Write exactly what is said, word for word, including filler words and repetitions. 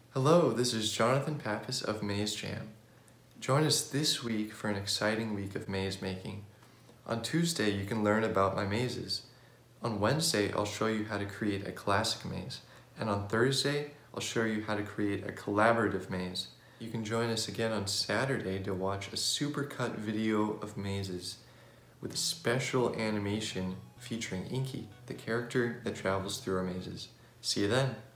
Hello, this is Jonathan Pappas of Maze Jam. Join us this week for an exciting week of maze making. On Tuesday, you can learn about my mazes. On Wednesday, I'll show you how to create a classic maze. And on Thursday, I'll show you how to create a collaborative maze. You can join us again on Saturday to watch a supercut video of mazes with a special animation featuring Inky, the character that travels through our mazes. See you then!